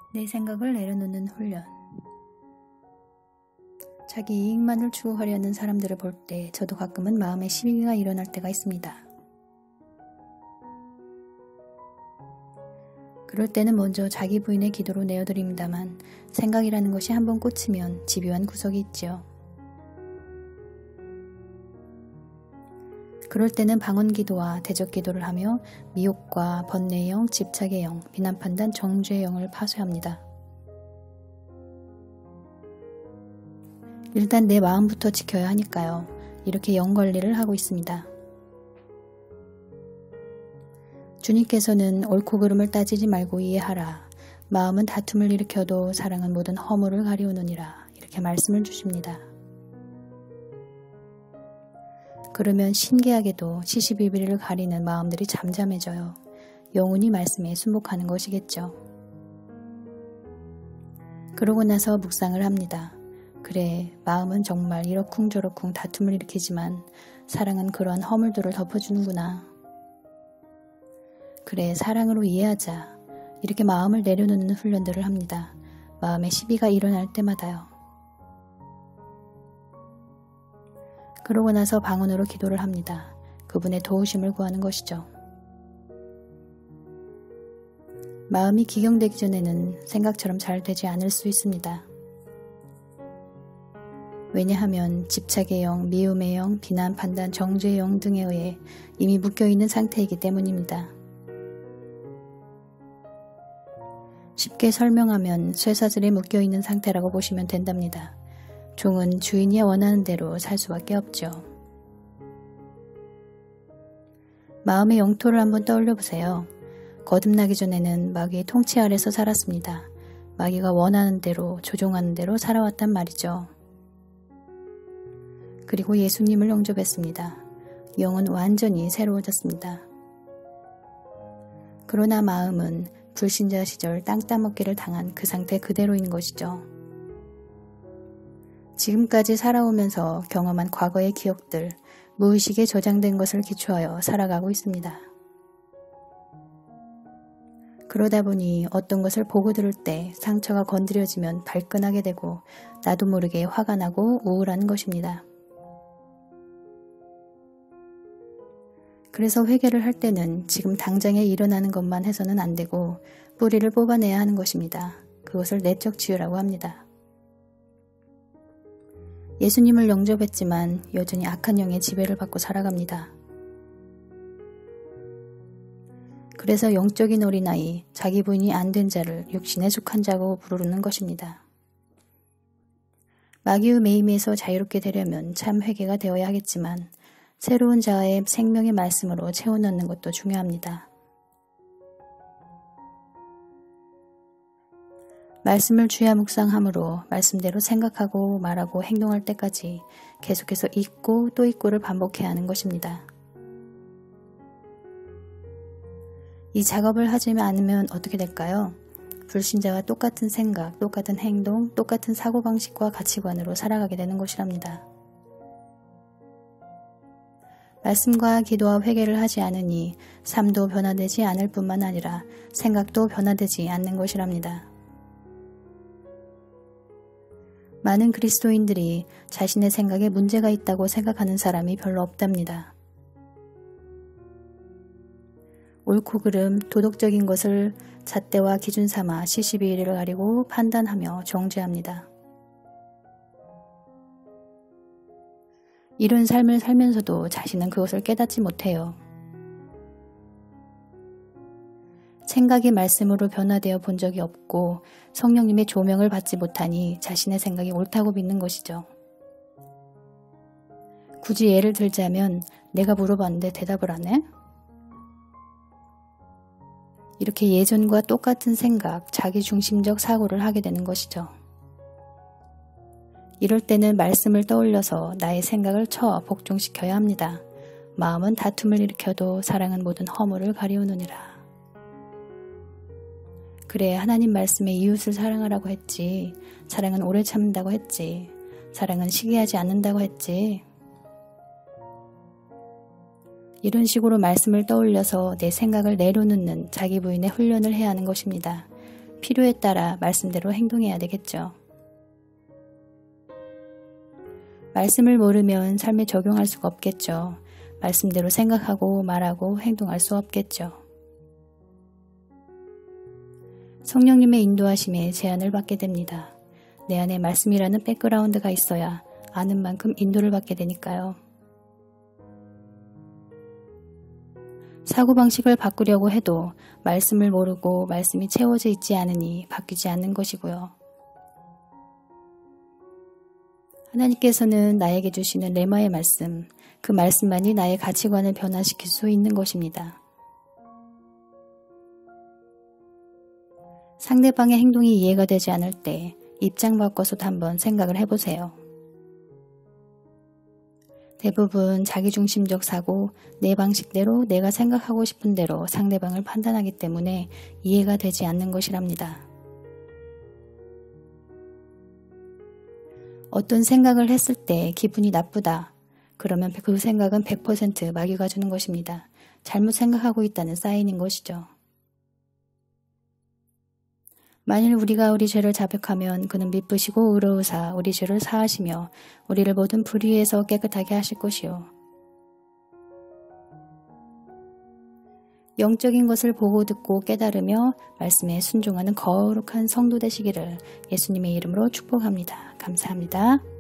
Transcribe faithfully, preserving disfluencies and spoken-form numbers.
내 생각을 내려놓는 훈련. 자기 이익만을 추구하려는 사람들을 볼 때 저도 가끔은 마음에 시비가 일어날 때가 있습니다. 그럴 때는 먼저 자기 부인의 기도로 내어드립니다만 생각이라는 것이 한번 꽂히면 집요한 구석이 있지요. 그럴 때는 방언기도와 대적기도를 하며 미혹과 번뇌의 영, 집착의 영, 비난판단, 정죄의 영을 파쇄합니다. 일단 내 마음부터 지켜야 하니까요. 이렇게 영관리를 하고 있습니다. 주님께서는 옳고 그름을 따지지 말고 이해하라. 마음은 다툼을 일으켜도 사랑은 모든 허물을 가리우느니라. 이렇게 말씀을 주십니다. 그러면 신기하게도 시시비비를 가리는 마음들이 잠잠해져요. 영혼이 말씀에 순복하는 것이겠죠. 그러고 나서 묵상을 합니다. 그래, 마음은 정말 이러쿵저러쿵 다툼을 일으키지만 사랑은 그러한 허물들을 덮어주는구나. 그래, 사랑으로 이해하자. 이렇게 마음을 내려놓는 훈련들을 합니다. 마음에 시비가 일어날 때마다요. 그러고 나서 방언으로 기도를 합니다. 그분의 도우심을 구하는 것이죠. 마음이 기경되기 전에는 생각처럼 잘 되지 않을 수 있습니다. 왜냐하면 집착의 영, 미움의 영, 비난, 판단, 정죄의 영 등에 의해 이미 묶여있는 상태이기 때문입니다. 쉽게 설명하면 쇠사슬에 묶여있는 상태라고 보시면 된답니다. 종은 주인이 원하는 대로 살 수밖에 없죠. 마음의 영토를 한번 떠올려 보세요. 거듭나기 전에는 마귀의 통치 아래서 살았습니다. 마귀가 원하는 대로, 조종하는 대로 살아왔단 말이죠. 그리고 예수님을 영접했습니다. 영은 완전히 새로워졌습니다. 그러나 마음은 불신자 시절 땅 따먹기를 당한 그 상태 그대로인 것이죠. 지금까지 살아오면서 경험한 과거의 기억들, 무의식에 저장된 것을 기초하여 살아가고 있습니다. 그러다 보니 어떤 것을 보고 들을 때 상처가 건드려지면 발끈하게 되고 나도 모르게 화가 나고 우울한 것입니다. 그래서 회개를 할 때는 지금 당장에 일어나는 것만 해서는 안 되고 뿌리를 뽑아내야 하는 것입니다. 그것을 내적 치유라고 합니다. 예수님을 영접했지만 여전히 악한 영의 지배를 받고 살아갑니다. 그래서 영적인 어린아이, 자기 부인이 안 된 자를 육신에 속한 자고 부르는 것입니다. 마귀의 매임에서 자유롭게 되려면 참 회개가 되어야 하겠지만 새로운 자아의 생명의 말씀으로 채워넣는 것도 중요합니다. 말씀을 주야 묵상함으로 말씀대로 생각하고 말하고 행동할 때까지 계속해서 잊고 또 잊고를 반복해야 하는 것입니다. 이 작업을 하지 않으면 어떻게 될까요? 불신자와 똑같은 생각, 똑같은 행동, 똑같은 사고방식과 가치관으로 살아가게 되는 것이랍니다. 말씀과 기도와 회개를 하지 않으니 삶도 변화되지 않을 뿐만 아니라 생각도 변화되지 않는 것이랍니다. 많은 그리스도인들이 자신의 생각에 문제가 있다고 생각하는 사람이 별로 없답니다. 옳고 그름, 도덕적인 것을 잣대와 기준 삼아 시시비비를 가리고 판단하며 정죄합니다. 이런 삶을 살면서도 자신은 그것을 깨닫지 못해요. 생각이 말씀으로 변화되어 본 적이 없고 성령님의 조명을 받지 못하니 자신의 생각이 옳다고 믿는 것이죠. 굳이 예를 들자면 내가 물어봤는데 대답을 안 해? 이렇게 예전과 똑같은 생각, 자기중심적 사고를 하게 되는 것이죠. 이럴 때는 말씀을 떠올려서 나의 생각을 쳐 복종시켜야 합니다. 마음은 다툼을 일으켜도 사랑은 모든 허물을 가리우느니라. 그래, 하나님 말씀에 이웃을 사랑하라고 했지. 사랑은 오래 참는다고 했지. 사랑은 시기하지 않는다고 했지. 이런 식으로 말씀을 떠올려서 내 생각을 내려놓는 자기 부인의 훈련을 해야 하는 것입니다. 필요에 따라 말씀대로 행동해야 되겠죠. 말씀을 모르면 삶에 적용할 수가 없겠죠. 말씀대로 생각하고 말하고 행동할 수 없겠죠. 성령님의 인도하심에 제한을 받게 됩니다. 내 안에 말씀이라는 백그라운드가 있어야 아는 만큼 인도를 받게 되니까요. 사고방식을 바꾸려고 해도 말씀을 모르고 말씀이 채워져 있지 않으니 바뀌지 않는 것이고요. 하나님께서는 나에게 주시는 레마의 말씀, 그 말씀만이 나의 가치관을 변화시킬 수 있는 것입니다. 상대방의 행동이 이해가 되지 않을 때 입장 바꿔서도 한번 생각을 해보세요. 대부분 자기중심적 사고, 내 방식대로 내가 생각하고 싶은 대로 상대방을 판단하기 때문에 이해가 되지 않는 것이랍니다. 어떤 생각을 했을 때 기분이 나쁘다. 그러면 그 생각은 백 퍼센트 마귀가 주는 것입니다. 잘못 생각하고 있다는 사인인 것이죠. 만일 우리가 우리 죄를 자백하면 그는 미쁘시고 의로우사 우리 죄를 사하시며 우리를 모든 불의에서 깨끗하게 하실 것이요. 영적인 것을 보고 듣고 깨달으며 말씀에 순종하는 거룩한 성도 되시기를 예수님의 이름으로 축복합니다. 감사합니다.